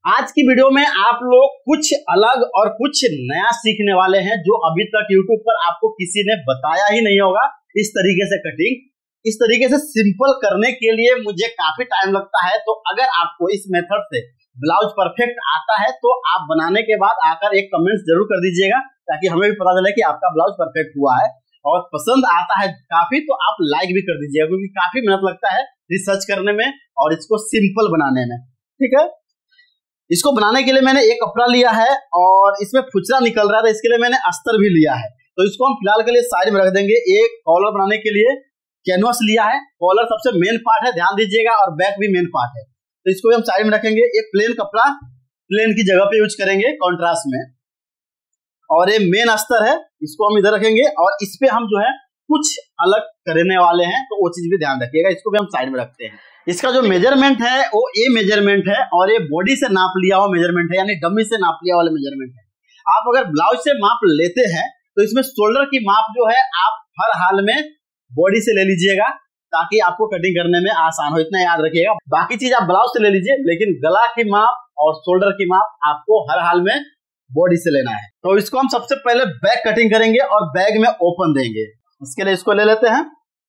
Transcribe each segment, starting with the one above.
आज की वीडियो में आप लोग कुछ अलग और कुछ नया सीखने वाले हैं जो अभी तक YouTube पर आपको किसी ने बताया ही नहीं होगा। इस तरीके से कटिंग इस तरीके से सिंपल करने के लिए मुझे काफी टाइम लगता है। तो अगर आपको इस मेथड से ब्लाउज परफेक्ट आता है तो आप बनाने के बाद आकर एक कमेंट जरूर कर दीजिएगा, ताकि हमें भी पता चले कि आपका ब्लाउज परफेक्ट हुआ है और पसंद आता है काफी तो आप लाइक भी कर दीजिएगा, क्योंकि काफी मेहनत लगता है रिसर्च करने में और इसको सिंपल बनाने में। ठीक है, इसको बनाने के लिए मैंने एक कपड़ा लिया है और इसमें फुचरा निकल रहा था, इसके लिए मैंने अस्तर भी लिया है। तो इसको हम फिलहाल के लिए साइड में रख देंगे। एक कॉलर बनाने के लिए कैनवास लिया है, कॉलर सबसे मेन पार्ट है, ध्यान दीजिएगा, और बैक भी मेन पार्ट है। तो इसको भी हम साइड में रखेंगे। एक प्लेन कपड़ा प्लेन की जगह पे यूज करेंगे कॉन्ट्रास्ट में, और ये मेन अस्तर है, इसको हम इधर रखेंगे। और इस पे हम जो है कुछ अलग करने वाले हैं, तो वो चीज भी ध्यान रखिएगा। इसको भी हम साइड में रखते हैं। इसका जो मेजरमेंट है वो ए मेजरमेंट है और ये बॉडी से नाप लिया हुआ मेजरमेंट है, यानी डमी से नाप लिया वाला मेजरमेंट है। आप अगर ब्लाउज से माप लेते हैं तो इसमें शोल्डर की माप जो है आप हर हाल में बॉडी से ले लीजिएगा, ताकि आपको कटिंग करने में आसान हो, इतना याद रखिएगा। बाकी चीज आप ब्लाउज से ले लीजिए, लेकिन गला की माप और शोल्डर की माप आपको हर हाल में बॉडी से लेना है। तो इसको हम सबसे पहले बैक कटिंग करेंगे और बैग में ओपन देंगे। इसके लिए इसको ले लेते हैं,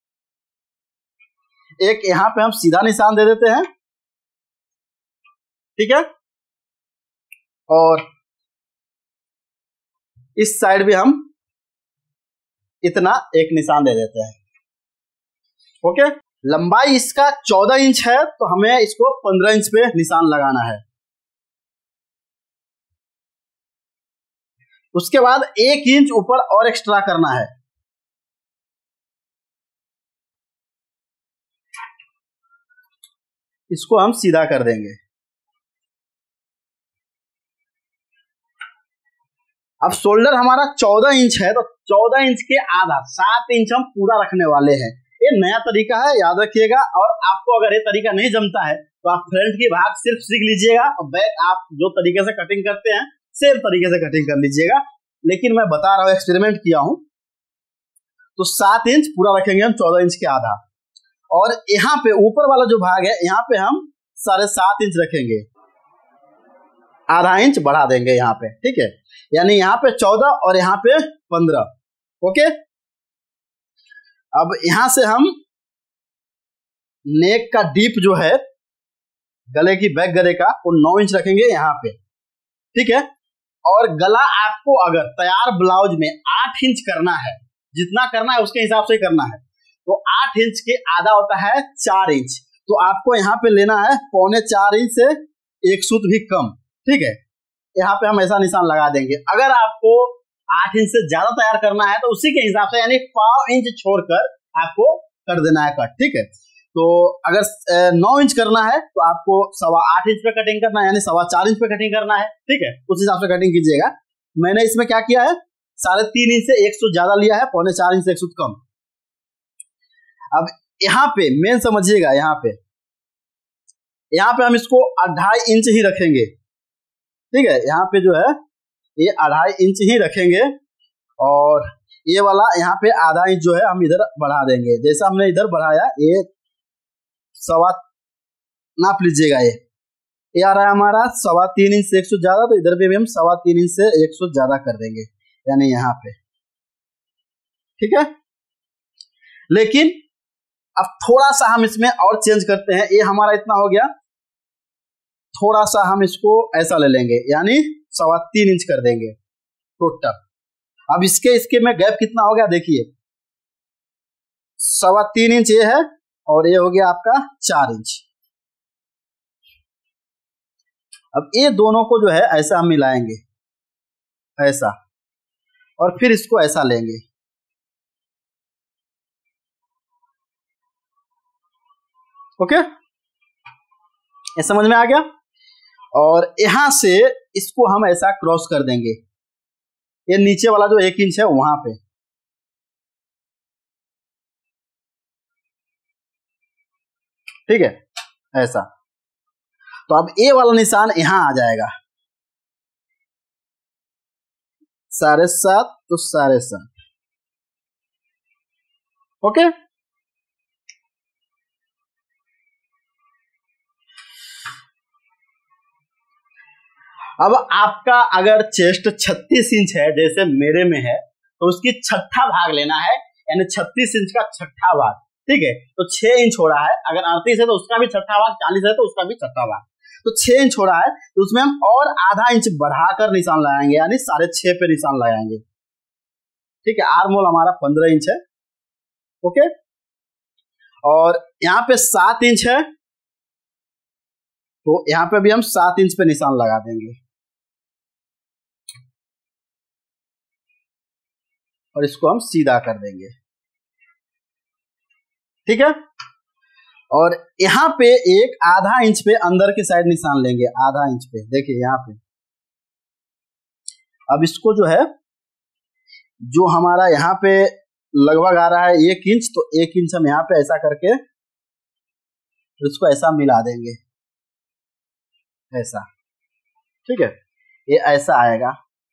एक यहां पे हम सीधा निशान दे देते हैं, ठीक है, और इस साइड भी हम इतना एक निशान दे देते हैं। ओके, लंबाई इसका 14 इंच है, तो हमें इसको 15 इंच पे निशान लगाना है। उसके बाद 1 इंच ऊपर और एक्स्ट्रा करना है। इसको हम सीधा कर देंगे। अब शोल्डर हमारा 14 इंच है, तो 14 इंच के आधा 7 इंच हम पूरा रखने वाले हैं। ये नया तरीका है, याद रखिएगा। और आपको अगर ये तरीका नहीं जमता है तो आप फ्रंट की भाग सिर्फ सीख लीजिएगा और बैक आप जो तरीके से कटिंग करते हैं सेम तरीके से कटिंग कर लीजिएगा। लेकिन मैं बता रहा हूं, एक्सपेरिमेंट किया हूं, तो 7 इंच पूरा रखेंगे हम 14 इंच के आधा। और यहाँ पे ऊपर वाला जो भाग है यहाँ पे हम 7.5 इंच रखेंगे, आधा इंच बढ़ा देंगे यहाँ पे। ठीक है, यानी यहाँ पे 14 और यहाँ पे 15। ओके, अब यहां से हम नेक का डीप जो है गले की बैक गले का वो 9 इंच रखेंगे यहाँ पे। ठीक है, और गला आपको अगर तैयार ब्लाउज में 8 इंच करना है, जितना करना है उसके हिसाब से करना है, तो 8 इंच के आधा होता है 4 इंच। तो आपको यहाँ पे लेना है 4.25 इंच से एक सूत भी कम। ठीक है, यहाँ पे हम ऐसा निशान लगा देंगे। अगर आपको 8 इंच से ज्यादा तैयार करना है तो उसी के हिसाब से, यानी 1/4 इंच छोड़कर आपको कर देना है कट। ठीक है, तो अगर 9 इंच करना है तो आपको 8.25 इंच पे कटिंग करना है, यानी 4.25 इंच पे कटिंग करना है। ठीक है, उस हिसाब से कटिंग कीजिएगा। मैंने इसमें क्या किया है, 3.5 इंच से एक सूत ज्यादा लिया है, 4.25 इंच से एक सूत कम। अब यहाँ पे मेन समझिएगा, यहाँ पे हम इसको 2.5 इंच ही रखेंगे। ठीक है, यहाँ पे जो है ये 2.5 इंच ही रखेंगे, और ये वाला यहाँ पे आधा इंच जो है हम इधर बढ़ा देंगे। जैसा हमने इधर बढ़ाया, ये सवा नाप लीजिएगा, ये आ रहा है हमारा 3.25 इंच से एक सूत ज्यादा, तो इधर भी हम 3.25 इंच से एक सूत ज्यादा कर देंगे, यानी यहाँ पे। ठीक है, लेकिन अब थोड़ा सा हम इसमें और चेंज करते हैं। ये हमारा इतना हो गया, थोड़ा सा हम इसको ऐसा ले लेंगे, यानी 3.25 इंच कर देंगे टोटल। अब इसके में गैप कितना हो गया, देखिए 3.25 इंच ये है, और ये हो गया आपका 4 इंच। अब ये दोनों को जो है ऐसा हम मिलाएंगे, ऐसा, और फिर इसको ऐसा लेंगे। ओके, ये समझ में आ गया। और यहां से इसको हम ऐसा क्रॉस कर देंगे, ये नीचे वाला जो 1 इंच है वहां पे। ठीक है, ऐसा। तो अब ये वाला निशान यहां आ जाएगा, 7.5 तो 7.5। ओके, अब आपका अगर चेस्ट 36 इंच है जैसे मेरे में है तो उसकी छठा भाग लेना है, यानी 36 इंच का छठा भाग। ठीक है, तो 6 इंच हो रहा है, अगर 38 है तो उसका भी छठा भाग, 40 है तो उसका भी छठा भाग, तो 6 इंच हो रहा है तो उसमें हम और आधा इंच बढ़ाकर निशान लगाएंगे, यानी 6.5 पे निशान लगाएंगे। ठीक है, आर्म होल हमारा 15 इंच है। ओके, और यहाँ पे 7 इंच है तो यहाँ पे भी हम 7 इंच पे निशान लगा देंगे और इसको हम सीधा कर देंगे। ठीक है, और यहाँ पे एक आधा इंच पे अंदर की साइड निशान लेंगे, आधा इंच पे, देखिए यहाँ पे। अब इसको जो है, जो हमारा यहाँ पे लगभग आ रहा है 1 इंच, तो 1 इंच हम यहाँ पे ऐसा करके इसको ऐसा मिला देंगे, ऐसा। ठीक है, ये ऐसा आएगा।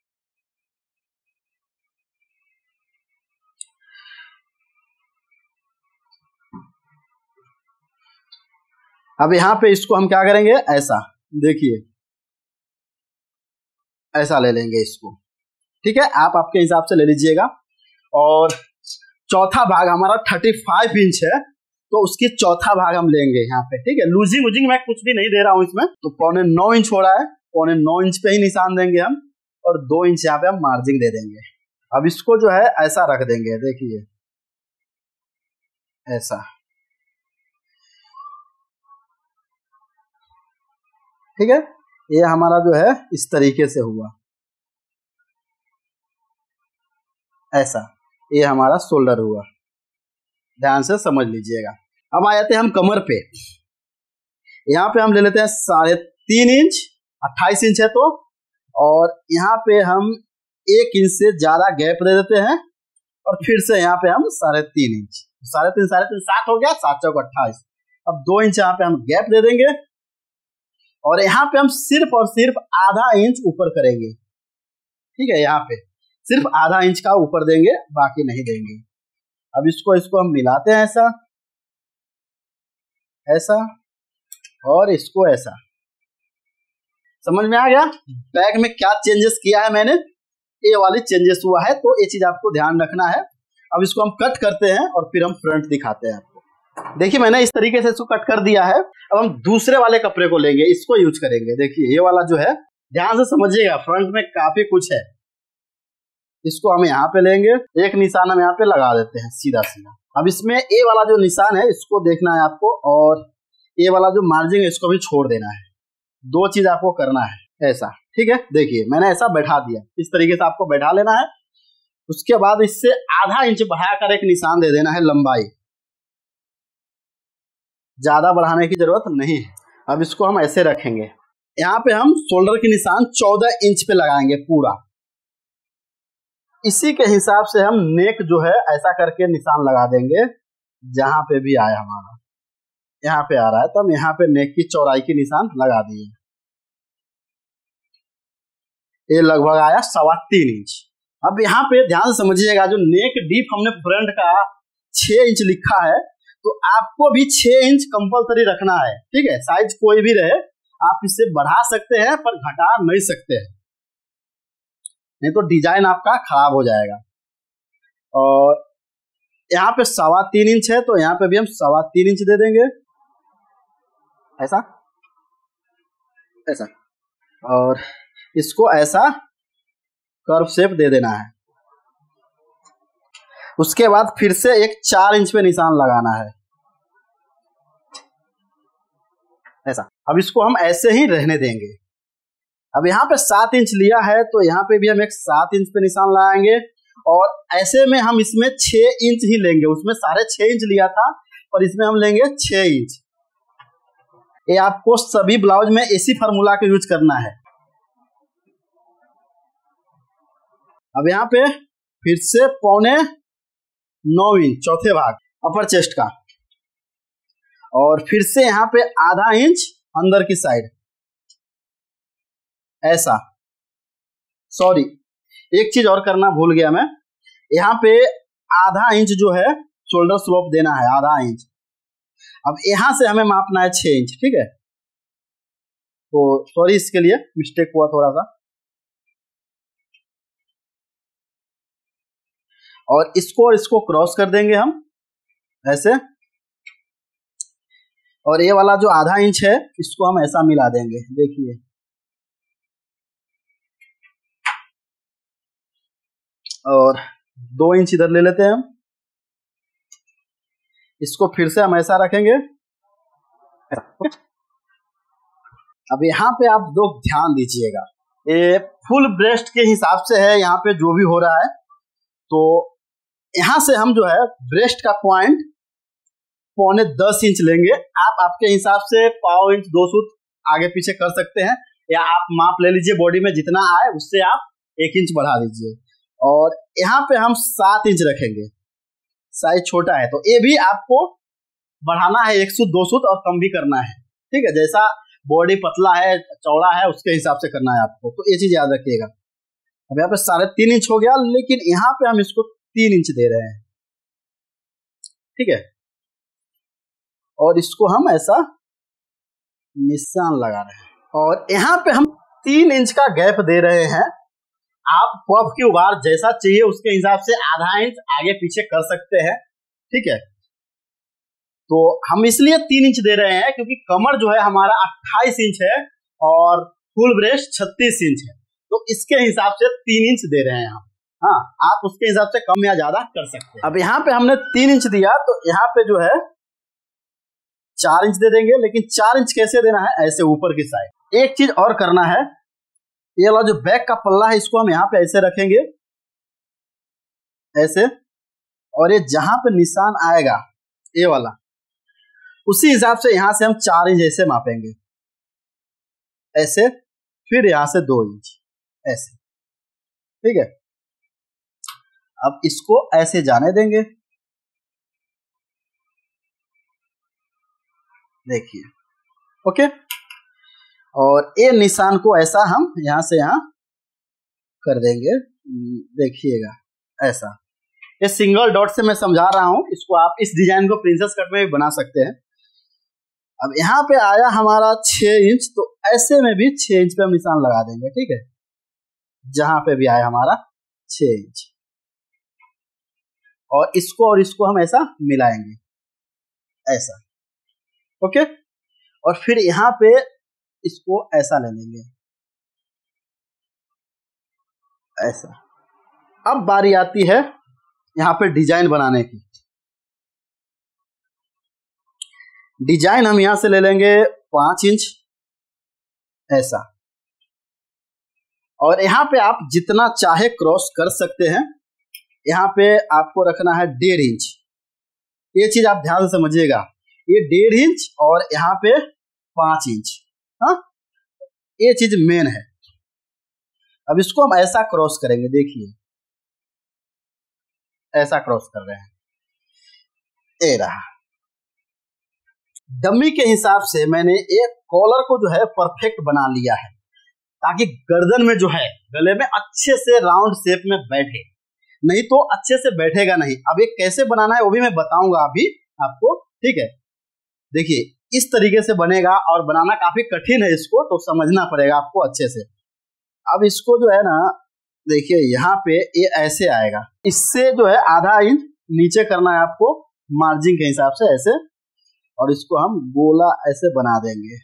अब यहाँ पे इसको हम क्या करेंगे, ऐसा, देखिए ऐसा ले लेंगे इसको। ठीक है, आप आपके हिसाब से ले लीजिएगा। और चौथा भाग हमारा 35 इंच है तो उसकी चौथा भाग हम लेंगे यहाँ पे। ठीक है, लूजिंग वूजिंग मैं कुछ भी नहीं दे रहा हूँ इसमें, तो 9.25 इंच हो रहा है, 9.25 इंच पे ही निशान देंगे हम, और 2 इंच यहाँ पे हम मार्जिन दे देंगे। अब इसको जो है ऐसा रख देंगे, देखिए ऐसा। ठीक है, ये हमारा जो है इस तरीके से हुआ, ऐसा। ये हमारा शोल्डर हुआ, ध्यान से समझ लीजिएगा। अब आ जाते हैं हम कमर पे। यहाँ पे हम ले लेते हैं 3.5 इंच, 28 इंच है तो, और यहाँ पे हम 1 इंच से ज्यादा गैप दे देते हैं और फिर से यहाँ पे हम 3.5 इंच, 3.5 7 हो गया, 7 चौक 28। अब 2 इंच यहाँ पे हम गैप दे देंगे और यहाँ पे हम सिर्फ और सिर्फ आधा इंच ऊपर करेंगे। ठीक है, यहाँ पे सिर्फ आधा इंच का ऊपर देंगे, बाकी नहीं देंगे। अब इसको हम मिलाते हैं, ऐसा ऐसा और इसको ऐसा। समझ में आ गया बैक में क्या चेंजेस किया है मैंने? ये वाली चेंजेस हुआ है, तो ये चीज आपको ध्यान रखना है। अब इसको हम कट करते हैं और फिर हम फ्रंट दिखाते हैं आपको। देखिए मैंने इस तरीके से इसको कट कर दिया है। अब हम दूसरे वाले कपड़े को लेंगे, इसको यूज करेंगे। देखिए ये वाला जो है, ध्यान से समझिएगा, फ्रंट में काफी कुछ है। इसको हम यहाँ पे लेंगे, एक निशान हम यहाँ पे लगा देते हैं सीधा सीधा। अब इसमें ए वाला जो निशान है इसको देखना है आपको, और ए वाला जो मार्जिन है इसको भी छोड़ देना है। 2 चीज आपको करना है, ऐसा। ठीक है, देखिए मैंने ऐसा बैठा दिया, इस तरीके से आपको बैठा लेना है। उसके बाद इससे आधा इंच बढ़ाकर एक निशान दे देना है लंबाई, ज्यादा बढ़ाने की जरूरत नहीं है। अब इसको हम ऐसे रखेंगे। यहाँ पे हम शोल्डर की निशान 14 इंच पे लगाएंगे पूरा। इसी के हिसाब से हम नेक जो है ऐसा करके निशान लगा देंगे, जहां पे भी आया हमारा, यहाँ पे आ रहा है तो हम यहाँ पे नेक की चौड़ाई की निशान लगा दिए। ये लगभग आया 3.25 इंच। अब यहाँ पे ध्यान से समझिएगा, जो नेक डीप हमने फ्रंट का 6 इंच लिखा है, तो आपको भी 6 इंच कंपलसरी रखना है। ठीक है, साइज कोई भी रहे, आप इससे बढ़ा सकते हैं पर घटा नहीं सकते हैं, नहीं तो डिजाइन आपका खराब हो जाएगा। और यहाँ पे 3.25 इंच है तो यहाँ पे भी हम 3.25 इंच दे देंगे, ऐसा ऐसा, और इसको ऐसा कर्व शेप दे देना है। उसके बाद फिर से एक 4 इंच पे निशान लगाना है, ऐसा। अब इसको हम ऐसे ही रहने देंगे। अब यहाँ पे 7 इंच लिया है तो यहाँ पे भी हम एक 7 इंच पे निशान लगाएंगे, और ऐसे में हम इसमें 6 इंच ही लेंगे। उसमें 6.5 इंच लिया था और इसमें हम लेंगे 6 इंच। ये आपको सभी ब्लाउज में इसी फार्मूला का यूज करना है। अब यहाँ पे फिर से 9.25 इंच चौथे भाग अपर चेस्ट का, और फिर से यहाँ पे आधा इंच अंदर की साइड, ऐसा। सॉरी, एक चीज और करना भूल गया मैं, यहाँ पे आधा इंच जो है शोल्डर स्लोप देना है, आधा इंच। अब यहां से हमें मापना है 6 इंच। ठीक है, तो सॉरी इसके लिए, मिस्टेक हुआ थोड़ा सा। और इसको क्रॉस कर देंगे हम ऐसे, और ये वाला जो आधा इंच है इसको हम ऐसा मिला देंगे, देखिए। और 2 इंच इधर ले लेते हैं हम, इसको फिर से हम ऐसा रखेंगे। अब यहाँ पे आप लोग ध्यान दीजिएगा, ये फुल ब्रेस्ट के हिसाब से है यहाँ पे जो भी हो रहा है। तो यहाँ से हम जो है ब्रेस्ट का पॉइंट 9.25 इंच लेंगे। आप आपके हिसाब से 1/4 इंच 2 सूत आगे पीछे कर सकते हैं, या आप माप ले लीजिए बॉडी में जितना आए उससे आप 1 इंच बढ़ा दीजिए। और यहाँ पे हम 7 इंच रखेंगे, साइज छोटा है तो ये भी आपको बढ़ाना है 1 सूत 2 सूत और कम भी करना है, ठीक है। जैसा बॉडी पतला है चौड़ा है उसके हिसाब से करना है आपको, तो ये चीज याद रखिएगा। अब यहाँ पे 3.5 इंच हो गया, लेकिन यहाँ पे हम इसको 3 इंच दे रहे हैं, ठीक है। और इसको हम ऐसा निशान लगा रहे हैं, और यहाँ पे हम 3 इंच का गैप दे रहे हैं। आप पफ की उभार जैसा चाहिए उसके हिसाब से आधा इंच आगे पीछे कर सकते हैं, ठीक है। तो हम इसलिए 3 इंच दे रहे हैं क्योंकि कमर जो है हमारा 28 इंच है और फुल ब्रेस्ट 36 इंच है, तो इसके हिसाब से 3 इंच दे रहे हैं हम। हाँ, आप उसके हिसाब से कम या ज्यादा कर सकते हैं। अब यहाँ पे हमने 3 इंच दिया, तो यहाँ पे जो है 4 इंच दे देंगे, लेकिन 4 इंच कैसे देना है, ऐसे ऊपर की साइड। एक चीज और करना है, ये वाला जो बैक का पल्ला है इसको हम यहाँ पे ऐसे रखेंगे, ऐसे, और ये जहां पे निशान आएगा ये वाला, उसी हिसाब से यहां से हम 4 इंच ऐसे मापेंगे, ऐसे, फिर यहां से 2 इंच ऐसे, ठीक है। अब इसको ऐसे जाने देंगे, देखिए, ओके। और ये निशान को ऐसा हम यहां से यहां कर देंगे, देखिएगा ऐसा। ये सिंगल डॉट से मैं समझा रहा हूं, इसको आप इस डिजाइन को प्रिंसेस कट में भी बना सकते हैं। अब यहाँ पे आया हमारा 6 इंच, तो ऐसे में भी 6 इंच पे हम निशान लगा देंगे, ठीक है। जहां पे भी आया हमारा 6 इंच, और इसको हम ऐसा मिलाएंगे, ऐसा, ओके। और फिर यहाँ पे इसको ऐसा ले लेंगे, ऐसा। अब बारी आती है यहाँ पे डिजाइन बनाने की। डिजाइन हम यहां से ले लेंगे 5 इंच ऐसा, और यहाँ पे आप जितना चाहे क्रॉस कर सकते हैं। यहाँ पे आपको रखना है 1.5 इंच, ये चीज आप ध्यान से समझिएगा, ये 1.5 इंच और यहाँ पे 5 इंच, हाँ, ये चीज मेन है। अब इसको हम ऐसा क्रॉस करेंगे, देखिए ऐसा क्रॉस कर रहे हैं, ये रहा। डमी के हिसाब से मैंने एक कॉलर को जो है परफेक्ट बना लिया है, ताकि गर्दन में जो है गले में अच्छे से राउंड शेप में बैठे, नहीं तो अच्छे से बैठेगा नहीं। अब ये कैसे बनाना है वो भी मैं बताऊंगा अभी आपको, ठीक है। देखिए इस तरीके से बनेगा, और बनाना काफी कठिन है, इसको तो समझना पड़ेगा आपको अच्छे से। अब इसको जो है ना, देखिए यहाँ पे ये ऐसे आएगा, इससे जो है आधा इंच नीचे करना है आपको मार्जिन के हिसाब से, ऐसे, और इसको हम गोला ऐसे बना देंगे,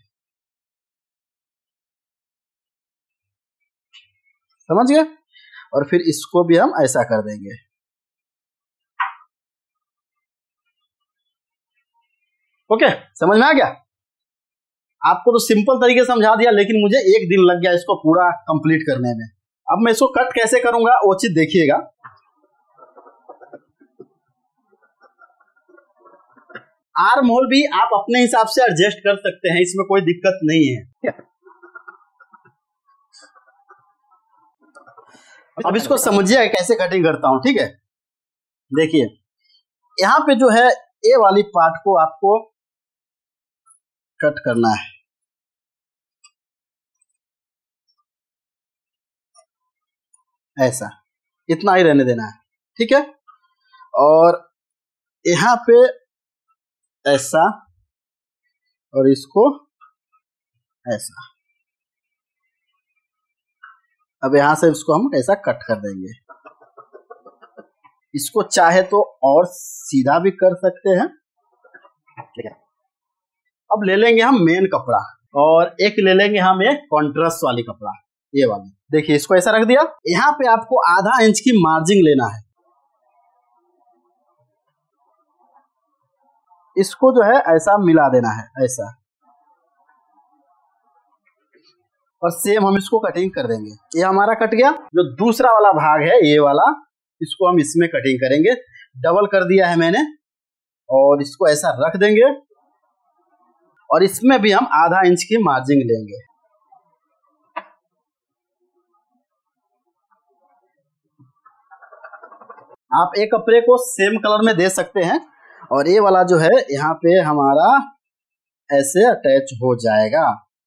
समझ गए। और फिर इसको भी हम ऐसा कर देंगे, ओके। समझ में आ गया आपको? तो सिंपल तरीके से समझा दिया, लेकिन मुझे 1 दिन लग गया इसको पूरा कंप्लीट करने में। अब मैं इसको कट कैसे करूंगा वो चीज देखिएगा। आर्म होल भी आप अपने हिसाब से एडजस्ट कर सकते हैं, इसमें कोई दिक्कत नहीं है। अब इसको समझिए कैसे कटिंग करता हूं, ठीक है। देखिए यहाँ पे जो है ये वाली पार्ट को आपको कट करना है, ऐसा, इतना ही रहने देना है, ठीक है। और यहाँ पे ऐसा, और इसको ऐसा, अब यहाँ से इसको हम ऐसा कट कर देंगे। इसको चाहे तो और सीधा भी कर सकते हैं। ठीक है, अब ले लेंगे हम मेन कपड़ा और एक ले लेंगे हम एक कॉन्ट्रास्ट वाली कपड़ा, ये वाली। देखिए इसको ऐसा रख दिया। यहाँ पे आपको आधा इंच की मार्जिन लेना है। इसको जो है ऐसा मिला देना है, ऐसा, और सेम हम इसको कटिंग कर देंगे। ये हमारा कट गया। जो दूसरा वाला भाग है ये वाला, इसको हम इसमें कटिंग करेंगे। डबल कर दिया है मैंने और इसको ऐसा रख देंगे और इसमें भी हम आधा इंच की मार्जिन लेंगे। आप एक कपड़े को सेम कलर में दे सकते हैं और ये वाला जो है यहाँ पे हमारा ऐसे अटैच हो जाएगा।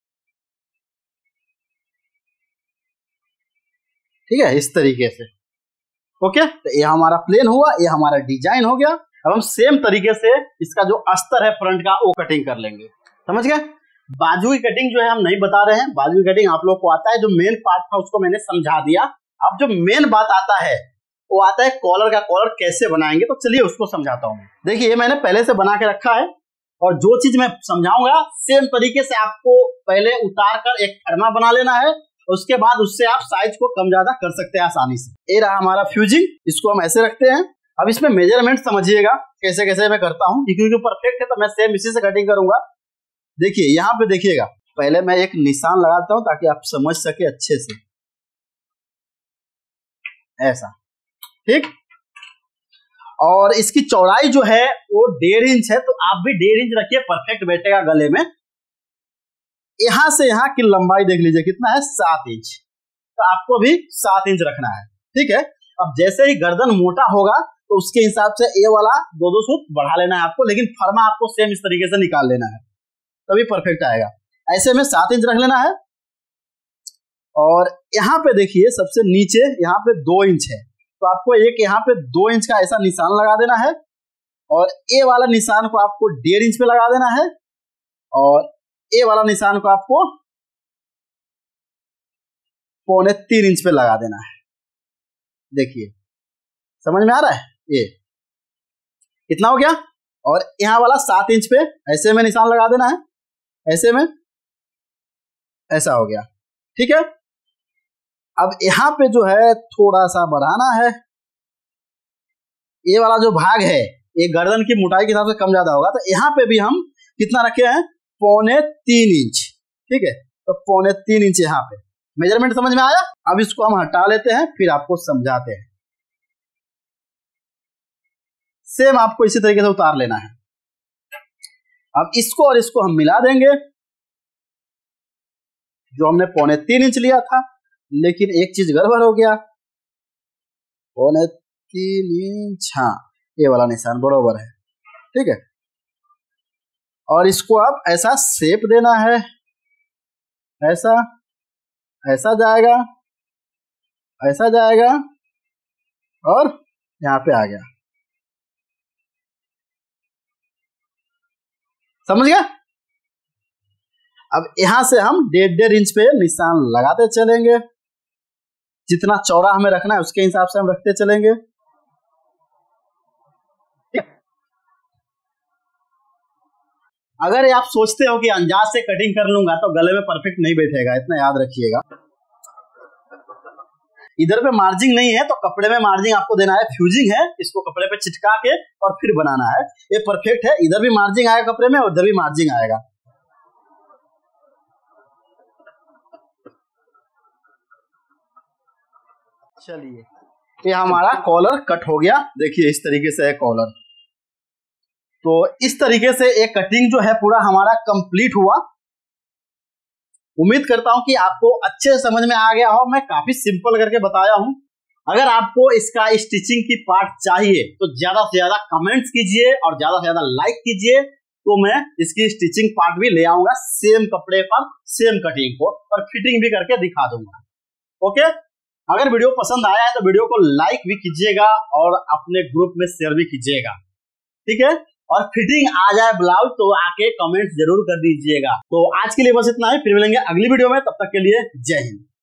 ठीक है, इस तरीके से। ओके, तो ये हमारा प्लेन हुआ, ये हमारा डिजाइन हो गया। अब हम सेम तरीके से इसका जो अस्तर है फ्रंट का वो कटिंग कर लेंगे। समझ गए? बाजू की कटिंग जो है हम नहीं बता रहे हैं, बाजू की कटिंग आप लोग को आता है। जो मेन पार्ट था उसको मैंने समझा दिया। अब जो मेन बात आता है वो आता है कॉलर का। कॉलर कैसे बनाएंगे, तो चलिए उसको समझाता हूँ। देखिए ये मैंने पहले से बना के रखा है और जो चीज मैं समझाऊंगा सेम तरीके से आपको पहले उतार कर एक फरमा बना लेना है। उसके बाद उससे आप साइज को कम ज्यादा कर सकते हैं आसानी से। ये रहा हमारा फ्यूजिंग, इसको हम ऐसे रखते हैं। अब इसमें मेजरमेंट समझिएगा कैसे कैसे मैं करता हूँ, क्योंकि परफेक्ट है तो मैं सेम इसी से कटिंग करूंगा। देखिए यहाँ पे देखिएगा, पहले मैं एक निशान लगाता हूँ ताकि आप समझ सके अच्छे से, ऐसा। ठीक, और इसकी चौड़ाई जो है वो 1.5 इंच है, तो आप भी 1.5 इंच रखिए, परफेक्ट बैठेगा गले में। यहां से यहां की लंबाई देख लीजिए कितना है, 7 इंच, तो आपको भी 7 इंच रखना है। ठीक है, अब जैसे ही गर्दन मोटा होगा तो उसके हिसाब से ये वाला 2-2 सूत बढ़ा लेना है आपको, लेकिन फर्मा आपको सेम इस तरीके से निकाल लेना है, तभी परफेक्ट आएगा। ऐसे में 7 इंच रख लेना है। और यहाँ पे देखिए सबसे नीचे यहाँ पे 2 इंच है, तो आपको एक यहाँ पे 2 इंच का ऐसा निशान लगा देना है और ये वाला निशान को आपको 1.5 इंच पे लगा देना है और ये वाला निशान को आपको 3.25 इंच पे लगा देना है। देखिए समझ में आ रहा है? ये कितना हो गया। और यहाँ वाला 7 इंच पे ऐसे में निशान लगा देना है, ऐसे में, ऐसा हो गया। ठीक है, अब यहाँ पे जो है थोड़ा सा बढ़ाना है। ये वाला जो भाग है ये गर्दन की मोटाई के हिसाब से कम ज्यादा होगा, तो यहाँ पे भी हम कितना रखे हैं, 3.25 इंच। ठीक है, तो 3.25 इंच यहाँ पे मेजरमेंट समझ में आया। अब इसको हम हटा लेते हैं, फिर आपको समझाते हैं। सेम आपको इसी तरीके से उतार लेना है। अब इसको और इसको हम मिला देंगे। जो हमने 3.25 इंच लिया था, लेकिन एक चीज गड़बड़ हो गया, 3.25 इंच, हाँ ये वाला निशान बराबर है। ठीक है, और इसको आप ऐसा शेप देना है, ऐसा, ऐसा जाएगा, ऐसा जाएगा और यहाँ पे आ गया। समझ गया? अब यहां से हम 1.5 इंच पे निशान लगाते चलेंगे। जितना चौड़ा हमें रखना है उसके हिसाब से हम रखते चलेंगे। अगर आप सोचते हो कि अंदाज से कटिंग कर लूंगा तो गले में परफेक्ट नहीं बैठेगा, इतना याद रखिएगा। इधर पे मार्जिंग नहीं है तो कपड़े में मार्जिंग आपको देना है। फ्यूजिंग है, इसको कपड़े पे चिटका के और फिर बनाना है। ये परफेक्ट है, इधर भी मार्जिंग आएगा कपड़े में और इधर भी मार्जिंग आएगा। चलिए, ये हमारा कॉलर कट हो गया। देखिए इस तरीके से है कॉलर। तो इस तरीके से एक कटिंग जो है पूरा हमारा कंप्लीट हुआ। उम्मीद करता हूं कि आपको अच्छे से समझ में आ गया हो। मैं काफी सिंपल करके बताया हूं। अगर आपको इसका स्टिचिंग की पार्ट चाहिए तो ज्यादा से ज्यादा कमेंट्स कीजिए और ज्यादा से ज्यादा लाइक कीजिए, तो मैं इसकी स्टिचिंग पार्ट भी ले आऊंगा सेम कपड़े पर, सेम कटिंग को, और फिटिंग भी करके दिखा दूंगा। ओके, अगर वीडियो पसंद आया है तो वीडियो को लाइक भी कीजिएगा और अपने ग्रुप में शेयर भी कीजिएगा। ठीक है, और फिटिंग आ जाए ब्लाउज तो आके कमेंट जरूर कर दीजिएगा। तो आज के लिए बस इतना ही, फिर मिलेंगे अगली वीडियो में। तब तक के लिए जय हिंद।